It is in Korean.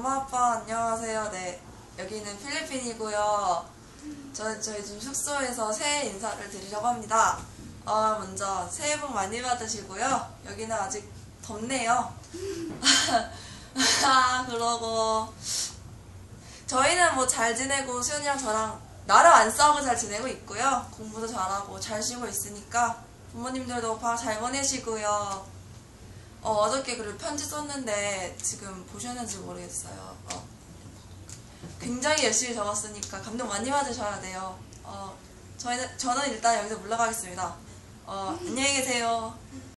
엄마 아빠 안녕하세요. 네, 여기는 필리핀이고요. 저희 지금 숙소에서 새해 인사를 드리려고 합니다. 먼저 새해 복 많이 받으시고요. 여기는 아직 덥네요. 그러고 저희는 뭐 잘 지내고 수연이랑 저랑 나름 안 싸우고 잘 지내고 있고요. 공부도 잘하고 잘 쉬고 있으니까 부모님들도 방 잘 보내시고요. 어저께 그리고 편지 썼는데 지금 보셨는지 모르겠어요. 굉장히 열심히 적었으니까 감동 많이 받으셔야 돼요. 저는 일단 여기서 물러가겠습니다. 안녕히 계세요.